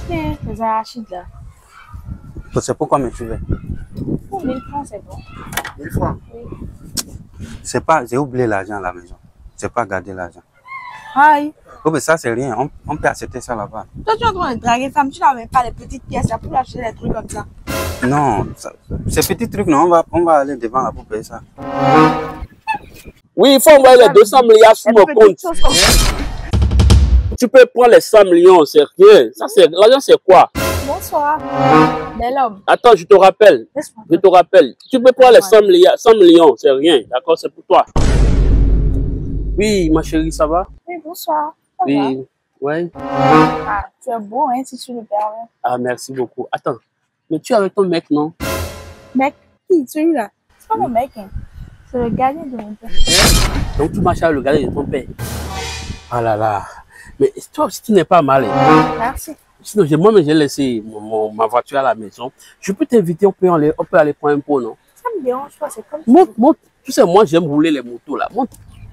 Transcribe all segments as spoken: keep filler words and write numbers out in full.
Tiens, les arachides là. C'est pourquoi me tu veux? Pour mille francs, c'est bon. Mille francs? Oui. C'est pas, j'ai oublié l'argent à la maison. J'ai pas gardé l'argent. Aïe. Oh, mais ça, c'est rien. On, on peut accepter ça là-bas. Toi, tu es en train de draguer femme, tu n'as même pas les petites pièces là pour acheter des trucs comme ça. Non, ça, ces petits trucs, non, on va, on va aller devant là pour payer ça. Oui, il faut envoyer les deux cents milliards sur mon compte. Tu peux prendre les cent millions, c'est rien. Ça, c'est, l'argent, c'est quoi? Bonsoir, bel homme. Attends, je te rappelle. Je te rappelle. Tu peux prendre les cent milliards, cent millions, c'est rien. D'accord, c'est pour toi. Oui, ma chérie, ça va? Oui, bonsoir. Ça oui, ouais. Ah, tu es beau, hein, si tu le permets. Ah, merci beaucoup. Attends, mais tu es avec ton mec, non? Mec, qui, celui-là? C'est pas mon mec, hein. C'est le gardien de mon père. Donc, tu marches avec le gardien de ton père? Ah là là. Mais toi aussi, tu n'es pas mal. Hein? Merci. Sinon, moi-même, j'ai laissé mon, mon, ma voiture à la maison. Je peux t'inviter, on peut aller, on peut aller prendre un pot, non? Ça me dérange pas, c'est comme ça. Monte, monte. Tu sais, moi, j'aime rouler les motos, là. Monte.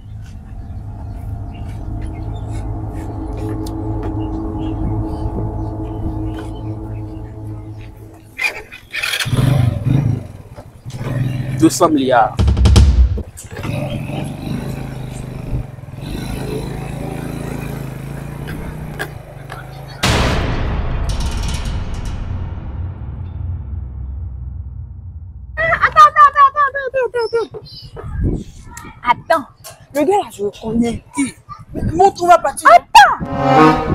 deux cents milliards. Attends, le gars là, je le connais. Qui? Montre, on va partir. Attends! Ah!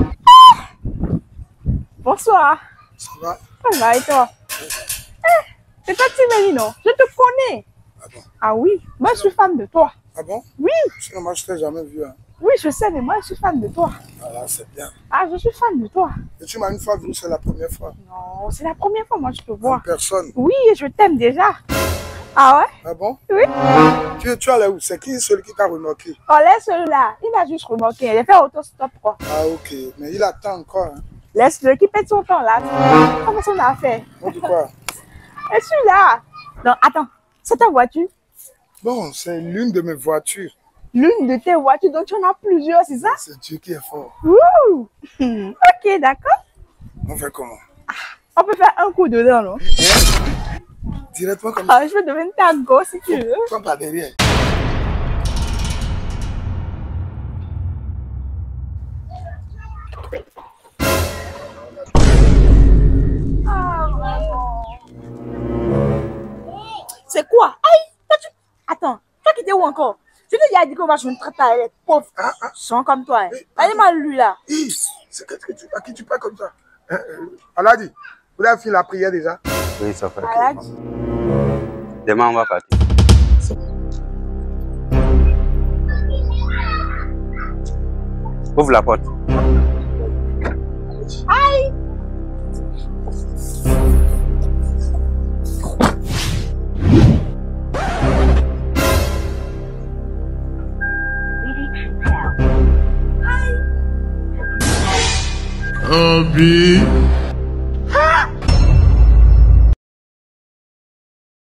Bonsoir. Ça va? Ça va et toi? Eh, c'est pas Timeli, non? Je te connais. Ah bon? Ah oui, moi je suis fan de toi. Ah bon? Oui. Sinon, moi, je t'ai jamais vu. Hein. Oui, je sais, mais moi je suis fan de toi. Ah là, c'est bien. Ah, je suis fan de toi. Et tu m'as une fois vu, c'est la première fois. Non, c'est la première fois, moi je te vois. En personne. Oui, je t'aime déjà. Ah ouais? Ah bon? Oui. Tu, tu allais où? C'est qui celui qui t'a remarqué? Oh, laisse celui-là. Il m'a juste remarqué. Il a fait autostop, quoi. Ah ok, mais il attend encore. Hein. Laisse-le qui pète son temps là. Comment son affaire? On dit quoi? Et celui-là. Non, attends. C'est ta voiture? Bon, c'est l'une de mes voitures. L'une de tes voitures, donc tu en as plusieurs, c'est ça? C'est Dieu qui est fort. Ouh. Ok, d'accord. On fait comment? On peut faire un coup dedans, non? Directement comme ça. Ah, je vais devenir ta gosse si tu veux. Prends par derrière. Ah, vraiment. C'est quoi? Aïe! Toi, tu... Attends, toi qui t'es où encore? Tu te dis à dire qu'on va jouer une traite à elle, pauvre. Ah, ah. Sont comme toi. Hein. Oui, Allez, moi, lui là. Hi, c'est que tu, à qui tu parles comme ça? Euh, euh, Aladi, vous avez fait la prière déjà? Oui, ça fait. Aladi. Demain, on va partir. Ouvre la porte. Aïe! Abi.